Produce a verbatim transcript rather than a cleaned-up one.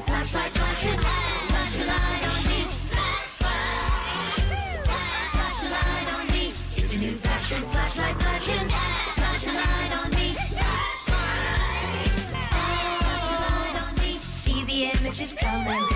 Flashlight, flashing, flash a light on me. Flash a light on me. It's a new fashion. Flashlight, flashing, flash a light on me. Flash a light on me. See the images coming.